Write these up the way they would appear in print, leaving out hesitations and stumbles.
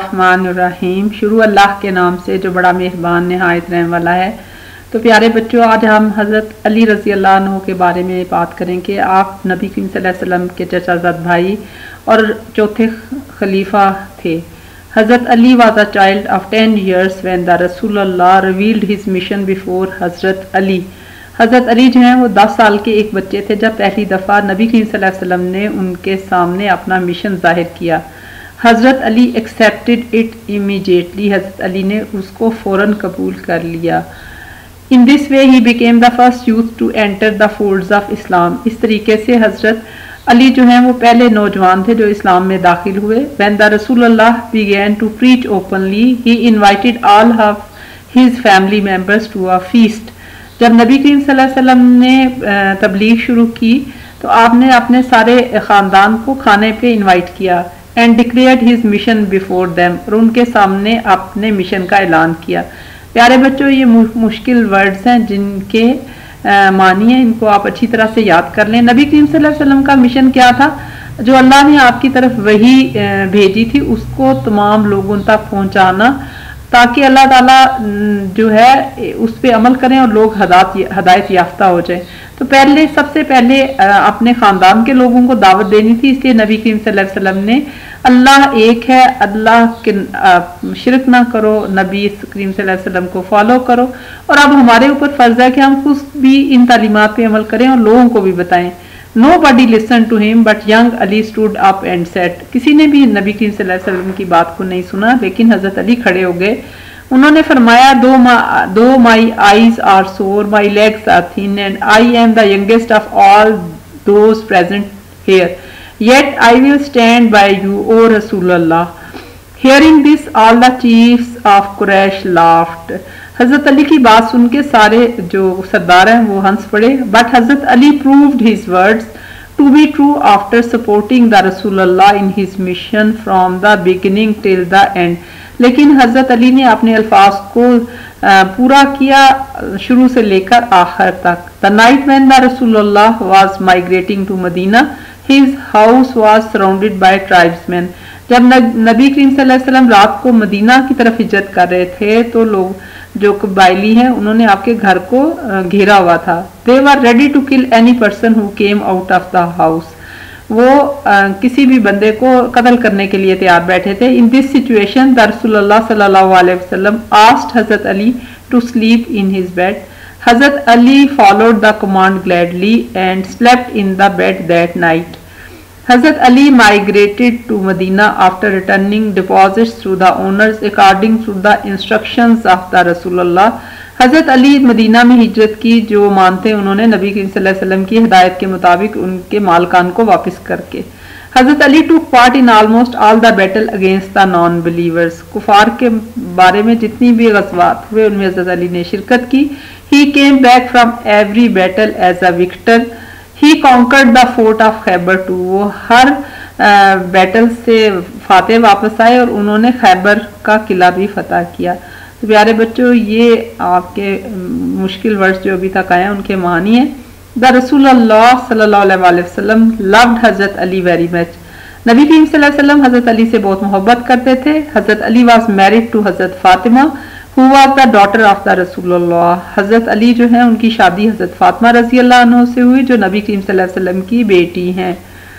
बिस्मिल्लाहिर्रहमानिर्रहीम। शुरू अल्लाह के नाम से जो बड़ा मेहरबान नहायत रहने वाला है। तो प्यारे बच्चों, आज हम हज़रत अली रज़ी अल्लाह अन्हु के बारे में बात करें कि आप नबी करीम सल्लल्लाहु अलैहि वसल्लम के चचाज़ाद भाई और चौथे खलीफा थे। हज़रत Ali was a child of 10 years when the Rasulullah revealed his mission before हज़रत अली। हज़रत अली जो हैं वो 10 साल के एक बच्चे थे जब पहली दफ़ा नबी करीम सल्लल्लाहु अलैहि वसल्लम ने उनके सामने अपना मिशन जाहिर किया। हज़रत अली एक्सेप्टेड इट इमीडिएटली। हज़रत अली ने उसको फ़ौरन कबूल कर लिया। In this way he became the first youth to enter the folds of Islam. इस तरीके से हज़रत अली जो हैं वो पहले नौजवान थे जो इस्लाम में दाखिल हुए। व्हेन द रसूलुल्लाह began to preach openly he invited all of his family members to a feast. जब नबी करीम सल्लल्लाहु अलैहि वसल्लम ने तबलीग शुरू की तो आपने अपने सारे ख़ानदान को खाने पे इनवाइट किया। And declared his mission before them, और उनके सामने अपने मिशन का ऐलान किया। प्यारे बच्चों, ये मुश्किल वर्ड्स हैं जिनके मानिए इनको आप अच्छी तरह से याद कर लें। नबी करीम सल्लल्लाहु अलैहि वसल्लम का मिशन क्या था? जो अल्लाह ने आपकी तरफ वही भेजी थी उसको तमाम लोगों तक पहुंचाना, ताकि अल्लाह ताला जो है उस पर अमल करें और लोग हदायत याफ्ता हो जाए। तो सबसे पहले अपने ख़ानदान के लोगों को दावत देनी थी। इसलिए नबी करीम सल्लल्लाहु अलैहि वसल्लम ने अल्लाह एक है, अल्लाह के शिरक ना करो, नबी करीम सल्लल्लाहु अलैहि वसल्लम को फॉलो करो। और अब हमारे ऊपर फ़र्ज़ है कि हम खुद भी इन तालीमात पे अमल करें और लोगों को भी बताएं। Nobody listened to him but young Ali stood up and said, किसी ने भी नबी करीम सल्लल्लाहु अलैहि वसल्लम की बात को नहीं सुना, लेकिन हज़रत अली खड़े हो गए। उन्होंने फरमाया, दो माई eyes are sore, my legs are thin and I am the youngest of all those present here, yet I will stand by you O रसूलल्लाह। Hearing this all the chiefs of Quraysh laughed. हज़रत Ali की बात सुन के सारे जो सरदार हैं वो हंस पड़े। बट हज़रत Ali proved his words to be true after supporting the रसूलल्लाह in his mission from the beginning till the end. लेकिन हज़रत अली ने अपने अल्फाज को पूरा किया शुरू से लेकर आखिर तक। द नाइट व्हेन द रसूलुल्लाह was migrating to Medina, his house was surrounded by tribesman. जब नबी करीम सल्लल्लाहु अलैहि वसल्लम रात को मदीना की तरफ हिजरत कर रहे थे तो लोग जो कबायली हैं उन्होंने आपके घर को घेरा हुआ था। They were ready to kill any person who came out of the house. वो किसी भी बंदे को कत्ल करने के लिए तैयार बैठे थे। इन दिस सिचुएशन द रसूलुल्लाह सल्लल्लाहु अलैहि वसल्लम आस्क्ड हज़रत Ali to sleep in his bed. हज़रत Ali followed the command gladly and slept in the bed that night. Hazrat Ali migrated to Medina after returning deposits to the owners according to the instructions of the Rasulullah। हज़रत Ali Medina में हिजरत की, जो मानते उन्होंने नबी करीम सल्लल्लाहु अलैहि वसल्लम की हिदायत के मुताबिक उनके मालकान को वापस करके। हज़रत Ali took part in almost all the battle against the non-believers। कुफार के बारे में जितनी भी ग़ज़वात हुए उनमें हज़रत अली ने शिरकत की। He came back from every battle as a victor। He conquered the fort of Khaibar too. वो हर बैटल से फातेह वापस आए और उन्होंने खैबर का किला भी फतह किया। तो प्यारे बच्चों, ये आपके मुश्किल वर्ड्स जो अभी तक आए हैं उनके मानी है। द रसूलुल्लाह सल्लल्लाहु अलैहि वसल्लम लव्ड हज़रत अली वेरी मच। नबी करीम सल्लल्लाहु अलैहि वसल्लम हज़रत अली से बहुत मोहब्बत करते थे। हज़रत अली वाज मैरिड टू हज़रत Fatima who was the daughter of the रसूलुल्लाह। हज़रत अली जो है उनकी शादी हज़रत फातिमा रज़ी अल्लाह अन्हा से हुई जो नबी करीम सल्लल्लाहु अलैहि वसल्लम की बेटी हैं।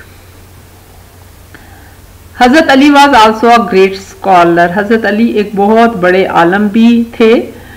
हज़रत Ali was also a great scholar. हज़रत अली एक बहुत बड़े आलम भी थे।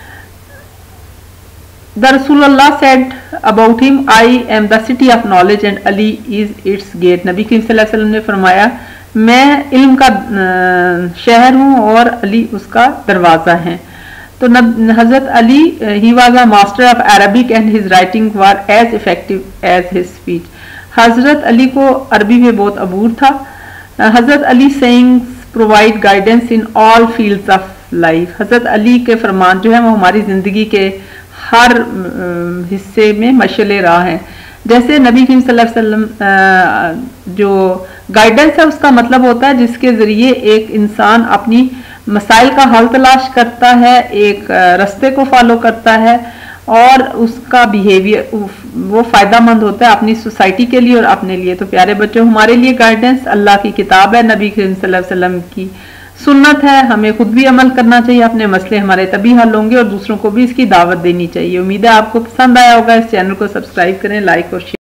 द रसूलुल्लाह said about him, I am the city of knowledge and Ali is its gate. नबी करीम सल्लल्लाहु अलैहि वसल्लम ने फरमाया, मैं इल्म का शहर हूँ और अली उसका दरवाज़ा है। तो हज़रत Ali he was a master of Arabic and his writing were as effective as his speech. हज़रत अली को अरबी में बहुत अबूर था। हज़रत Ali sayings provide guidance in all fields of life. हज़रत अली के फरमान जो है वो हमारी ज़िंदगी के हर हिस्से में मशअले राह हैं। जैसे नबी करीम सल्लल्लाहु अलैहि वसल्लम जो गाइडेंस है उसका मतलब होता है जिसके ज़रिए एक इंसान अपनी मसाइल का हल तलाश करता है, एक रास्ते को फॉलो करता है और उसका बिहेवियर वो फ़ायदा मंद होता है अपनी सोसाइटी के लिए और अपने लिए। तो प्यारे बच्चों, हमारे लिए गाइडेंस अल्लाह की किताब है, नबी करीम सल्लल्लाहु अलैहि वसल्लम की सुन्नत है, हमें खुद भी अमल करना चाहिए, अपने मसले हमारे तभी हल होंगे और दूसरों को भी इसकी दावत देनी चाहिए। उम्मीद है आपको पसंद आया होगा। इस चैनल को सब्सक्राइब करें, लाइक और शेयर